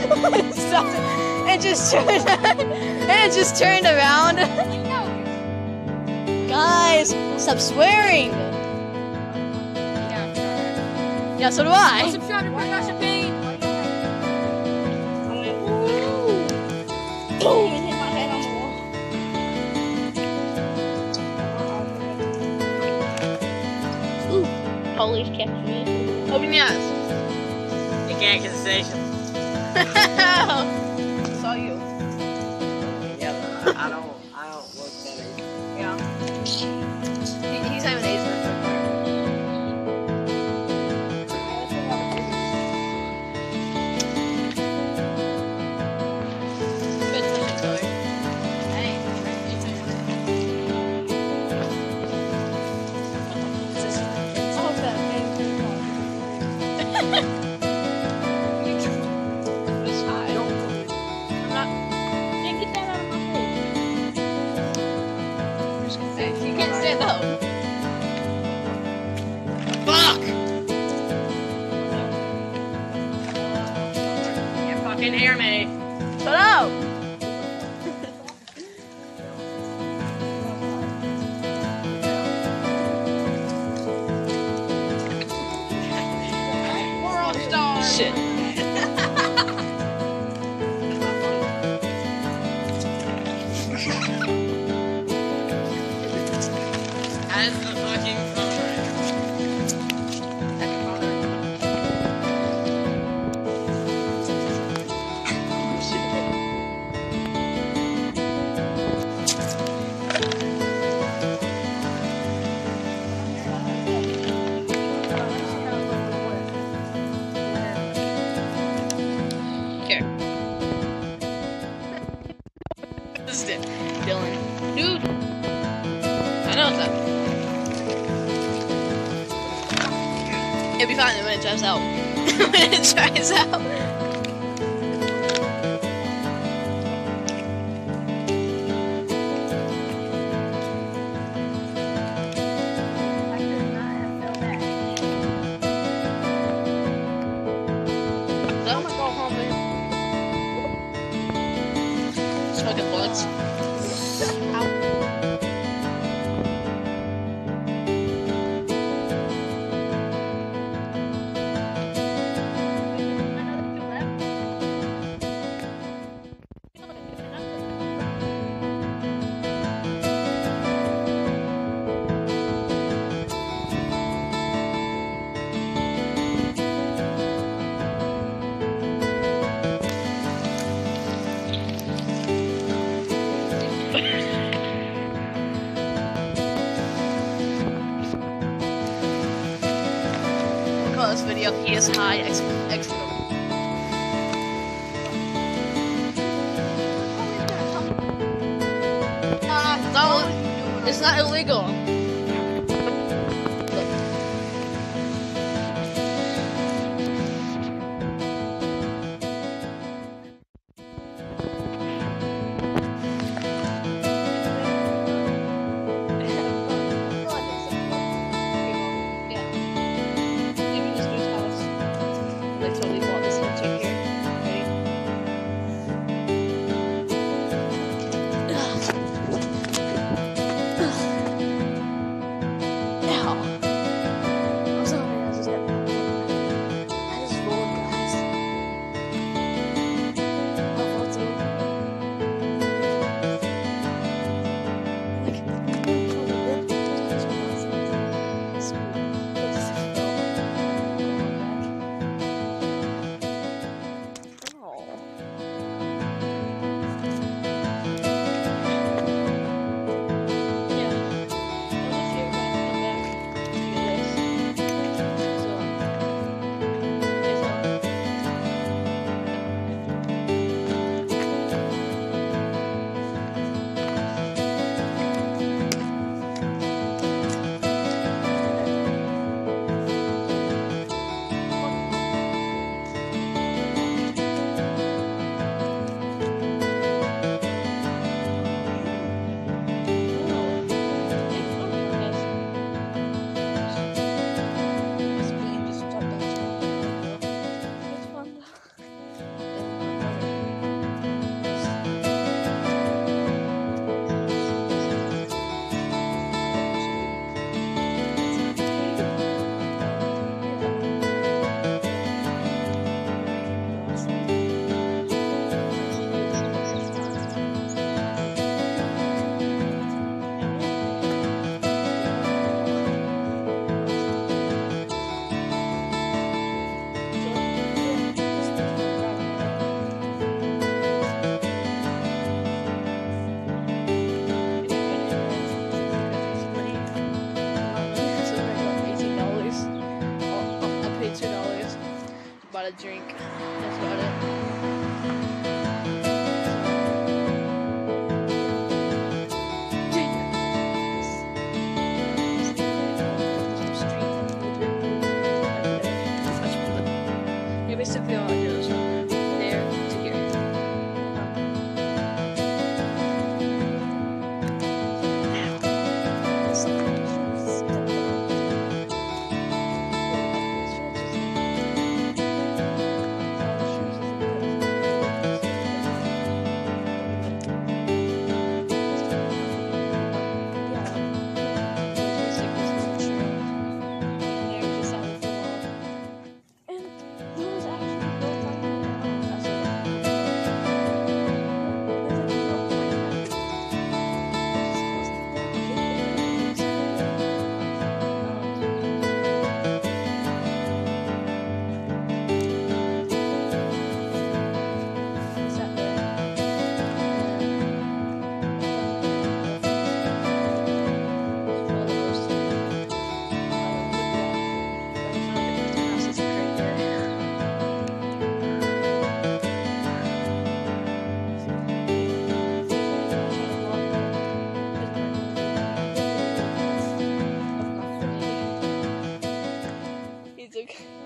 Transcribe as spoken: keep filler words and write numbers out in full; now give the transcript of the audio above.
Stopped it. It just turned. It just turned around. Guys, stop swearing. Yeah, so do I. Boom! It hit my head on the wall. Ooh, police catch me. Open your eyes. You can't get the station. Saw you. Yeah, but I, I don't. I don't work that easy. Yeah. He, he's having AIDS with her. Fucking hear me. Shut up! We're all stars. Shit. As the fucking This is it. Dylan. Dude. I know it's up. It'll be fine when it dries out. When it dries out. So I'm gonna go home and smoking blunts. This video is high X X. Uh, no, it's not illegal. music.